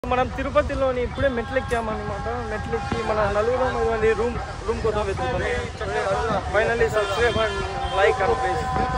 మనం తిరుపతిలోని ఇప్పుడే మెట్లెక్కామన్నమాట. మెట్లెక్కి మన నలుగురు రూమ్ కోసం వెతుకుతాం. Finally subscribe and like and please.